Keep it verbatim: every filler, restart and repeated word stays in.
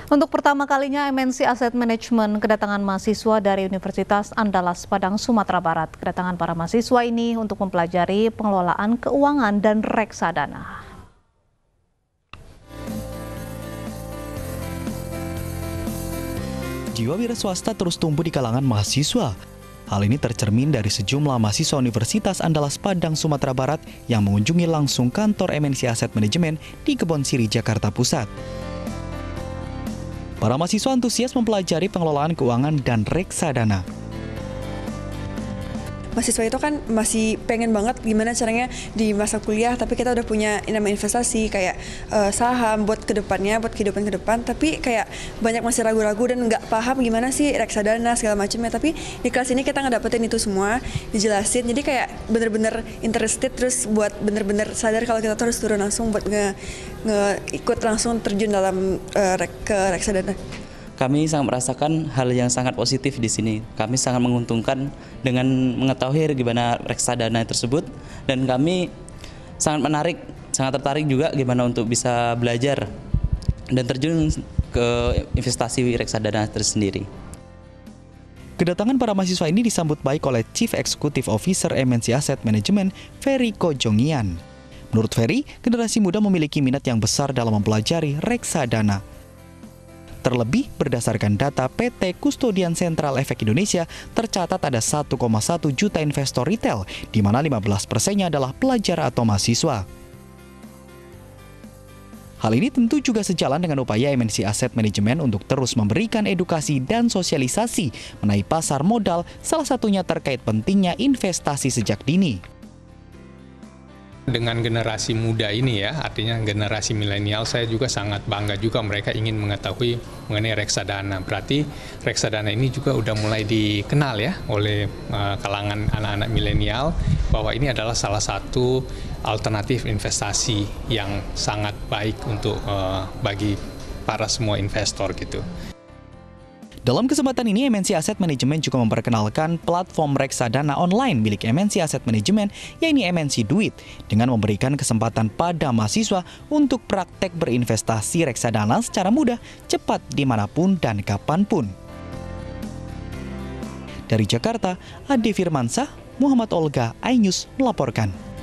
Untuk pertama kalinya M N C Asset Management kedatangan mahasiswa dari Universitas Andalas Padang, Sumatera Barat. Kedatangan para mahasiswa ini untuk mempelajari pengelolaan keuangan dan reksadana. Jiwa wira swasta terus tumbuh di kalangan mahasiswa. Hal ini tercermin dari sejumlah mahasiswa Universitas Andalas Padang, Sumatera Barat yang mengunjungi langsung kantor M N C Asset Management di Kebon Siri, Jakarta Pusat. Para mahasiswa antusias mempelajari pengelolaan keuangan dan reksadana. Mahasiswa itu kan masih pengen banget gimana caranya di masa kuliah, tapi kita udah punya namanya investasi kayak uh, saham buat kedepannya, buat kehidupan ke depan, tapi kayak banyak masih ragu-ragu dan nggak paham gimana sih reksadana segala macamnya. Tapi di kelas ini kita ngedapetin itu semua, dijelasin, jadi kayak bener-bener interested, terus buat bener-bener sadar kalau kita harus turun langsung buat nge, nge ikut langsung terjun dalam uh, rek, ke reksadana. Kami sangat merasakan hal yang sangat positif di sini. Kami sangat menguntungkan dengan mengetahui gimana reksadana tersebut, dan kami sangat menarik, sangat tertarik juga gimana untuk bisa belajar dan terjun ke investasi reksadana tersendiri. Kedatangan para mahasiswa ini disambut baik oleh Chief Executive Officer M N C Asset Management, Ferry Kojongian. Menurut Ferry, generasi muda memiliki minat yang besar dalam mempelajari reksadana. Terlebih, berdasarkan data P T Kustodian Sentral Efek Indonesia, tercatat ada satu koma satu juta investor retail, di mana lima belas persennya adalah pelajar atau mahasiswa. Hal ini tentu juga sejalan dengan upaya M N C Asset Management untuk terus memberikan edukasi dan sosialisasi mengenai pasar modal, salah satunya terkait pentingnya investasi sejak dini. Dengan generasi muda ini ya, artinya generasi milenial, saya juga sangat bangga juga mereka ingin mengetahui mengenai reksadana. Berarti reksadana ini juga udah mulai dikenal ya oleh uh, kalangan anak-anak milenial, bahwa ini adalah salah satu alternatif investasi yang sangat baik untuk uh, bagi para semua investor gitu. Dalam kesempatan ini, M N C Asset Management juga memperkenalkan platform reksadana online milik M N C Asset Management, yaitu M N C Duit, dengan memberikan kesempatan pada mahasiswa untuk praktek berinvestasi reksadana secara mudah, cepat, dimanapun dan kapanpun. Dari Jakarta, Ade Firmansyah, Muhammad Olga, iNews melaporkan.